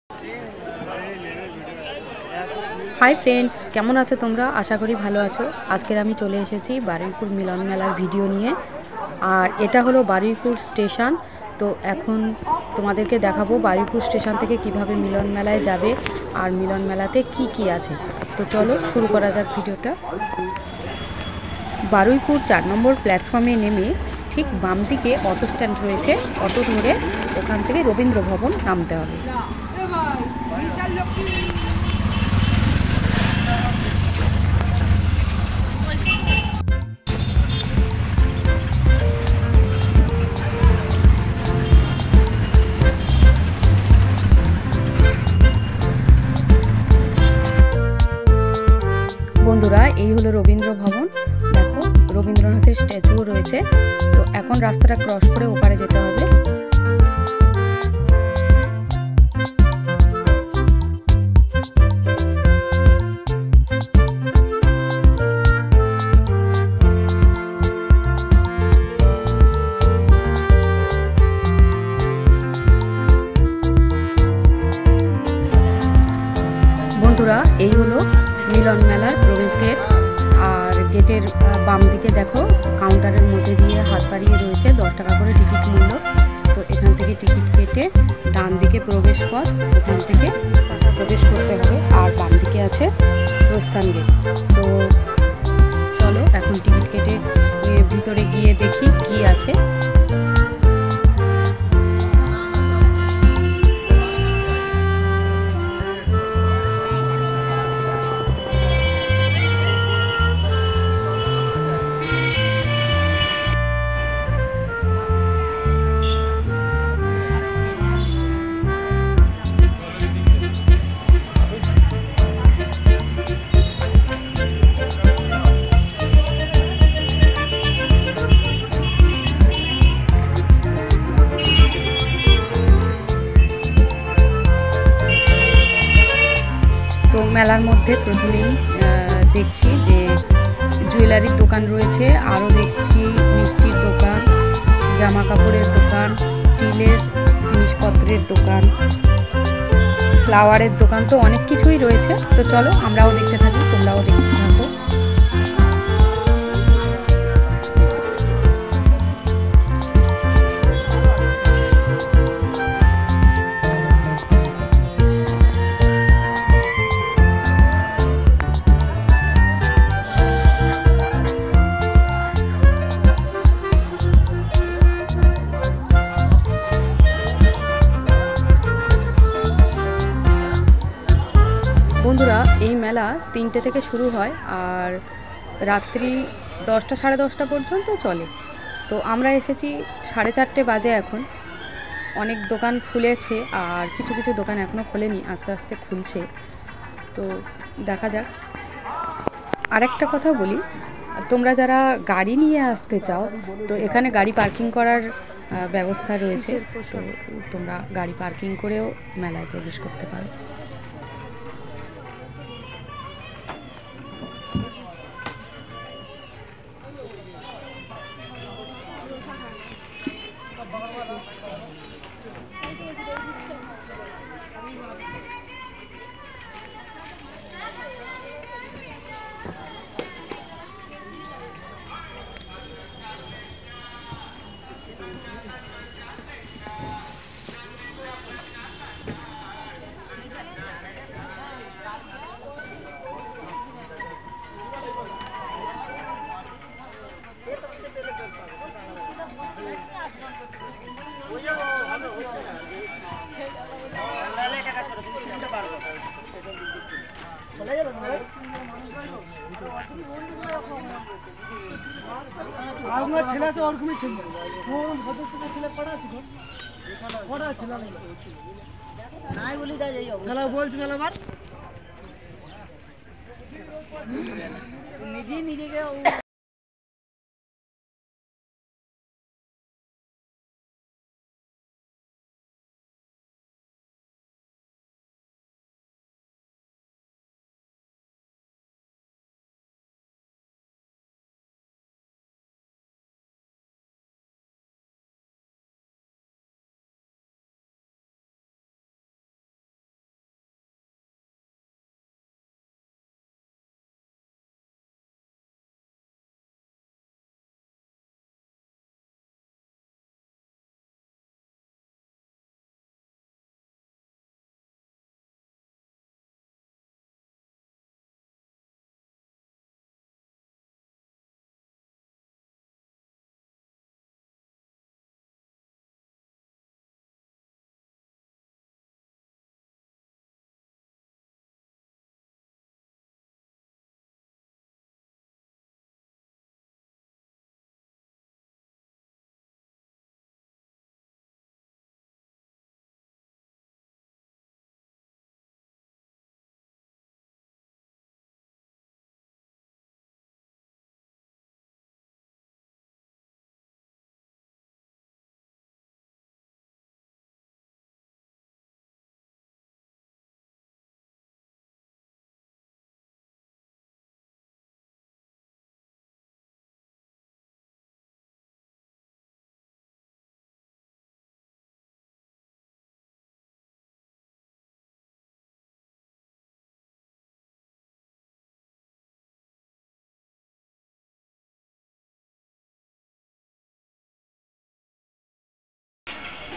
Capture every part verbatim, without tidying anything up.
Hi friends, কেমন আছো তোমরা? আশা করি ভালো আছো। আজকের আমি চলে এসেছি বারুইপুর মিলন মেলার ভিডিও নিয়ে। আর এটা হলো বারুইপুর স্টেশন। তো এখন তোমাদেরকে দেখাবো বারুইপুর স্টেশন থেকে কিভাবে মিলন মেলায় যাবে আর মিলন মেলাতে কি কি আছে। তো চলো শুরু করা যাক ভিডিওটা। বারুইপুর চার নম্বর প্ল্যাটফর্মে নেমে ঠিক বাম দিকে অটো স্ট্যান্ড রয়েছে। অটো ধরে ওখান থেকে রবীন্দ্র ভবন নামতে হবে। বন্ধুরা, এই হলো রবীন্দ্র ভবন। দেখো, রবীন্দ্রনাথের স্ট্যাচুও রয়েছে। তো এখন রাস্তাটা ক্রস করে ওপারে যেতে হবে। বন্ধুরা, এই হলো মিলন মেলার প্রবেশ গেট। আর গেটের বাম দিকে দেখো কাউন্টারের মধ্যে দিয়ে হাত বাড়িয়ে রয়েছে দশ টাকা করে টিকিট মূল্য। তো এখান থেকে টিকিট কেটে ডান দিকে প্রবেশ পথ, ওখান থেকে প্রবেশ করতে হবে। আর বাম দিকে আছে প্রস্থান গেট। তো চলো এখন টিকিট কেটে ভিতরে গিয়ে দেখি কি আছে। তো মেলার মধ্যে প্রথমেই দেখছি যে জুয়েলারির দোকান রয়েছে, আরও দেখছি মিষ্টির দোকান, জামা কাপড়ের দোকান, স্টিলের জিনিসপত্রের দোকান, ফ্লাওয়ারের দোকান। তো অনেক কিছুই রয়েছে। তো চলো আমরাও দেখতে থাকি, তোমরাও দেখতে থাকো। বন্ধুরা, এই মেলা তিনটে থেকে শুরু হয় আর রাত্রি দশটা সাড়ে দশটা পর্যন্ত চলে। তো আমরা এসেছি সাড়ে চারটে বাজে এখন। অনেক দোকান খুলেছে আর কিছু কিছু দোকান এখনও খোলেনি, আস্তে আস্তে খুলছে। তো দেখা যাক। আরেকটা কথা বলি, তোমরা যারা গাড়ি নিয়ে আসতে চাও তো এখানে গাড়ি পার্কিং করার ব্যবস্থা রয়েছে। তো তোমরা গাড়ি পার্কিং করেও মেলায় প্রবেশ করতে পারো। আপনার ছেলে আছে ওরকমই ছিল, ভদ্র থেকে ছেলে কটা আছে, কটা ছিল নাই বলি তাহলে বলছি তাহলে আবার নিজে নিজেকে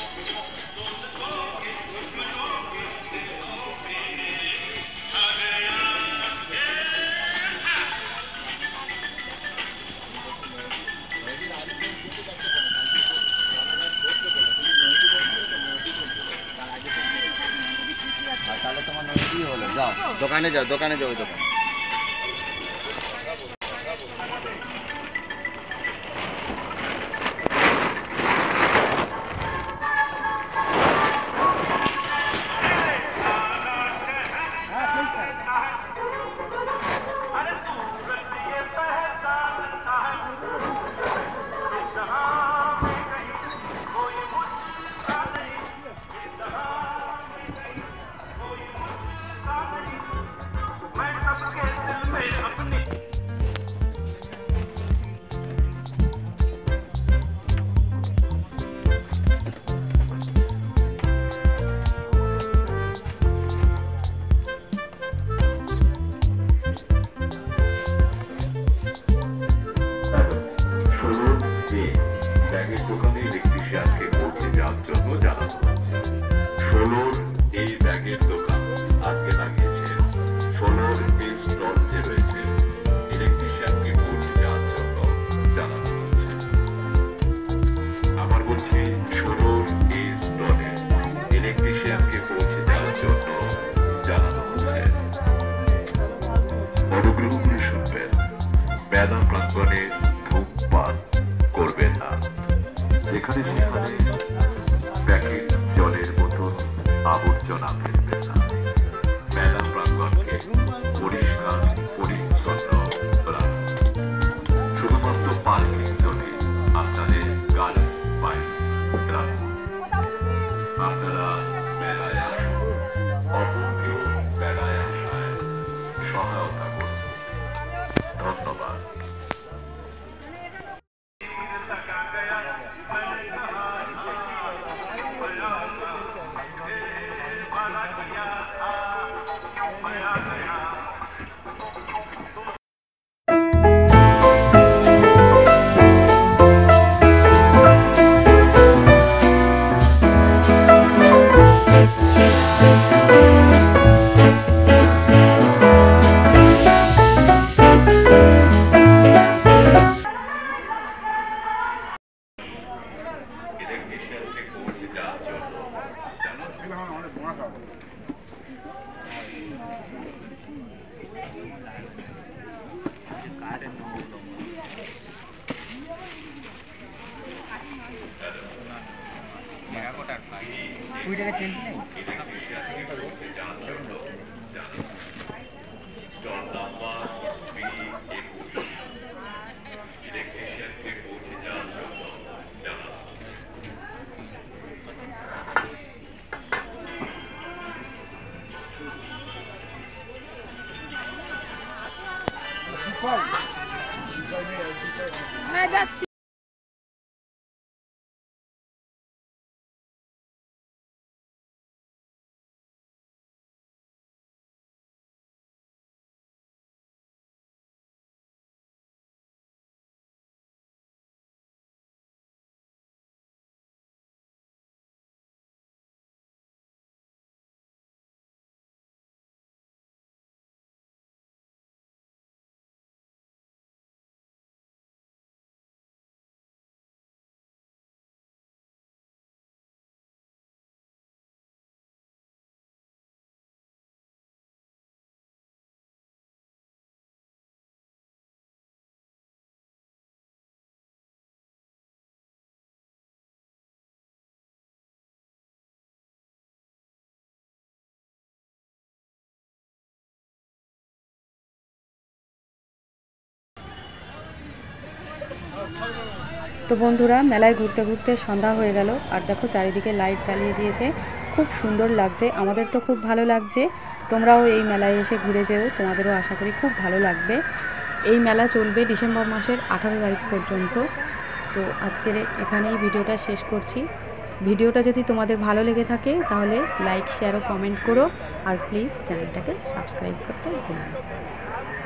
তাহলে তোমার নদী হলো, যাও দোকানে যাও, দোকানে যাও, ওই দোকানে। মেলা প্রাঙ্গণে ধূমপান করবেন না। যেখানে সেখানে প্যাকেট জলের বোতল আবর্জনা ফেলবেন না। মেলা প্রাঙ্গণকে পরিষ্কার পরিচ্ছন্ন রাখুন। শুধুমাত্র পার্কিং জোনে আপনাদের গাড়ি বাইক রাখুন। আপনারা মেলায় আসুন, অপরকেও মেলায় আসায় সহায়তা করুন। ধন্যবাদ। কুড়ি টাকা চেঞ্জ নেই। হ্যাঁ যাচ্ছি। তো বন্ধুরা, মেলায় ঘুরতে ঘুরতে সন্ধ্যা হয়ে গেল, আর দেখো চারিদিকে লাইট জ্বালিয়ে দিয়েছে, খুব সুন্দর লাগছে। আমাদের তো খুব ভালো লাগছে। তোমরাও এই মেলায় এসে ঘুরে যেও, তোমাদেরও আশা করি খুব ভালো লাগবে। এই মেলা চলবে ডিসেম্বর মাসের আঠারো তারিখ পর্যন্ত। তো আজকের এখানেই ভিডিওটা শেষ করছি। ভিডিওটা যদি তোমাদের ভালো লেগে থাকে তাহলে লাইক, শেয়ার ও কমেন্ট করো, আর প্লিজ চ্যানেলটাকে সাবস্ক্রাইব করতে ভুলো না।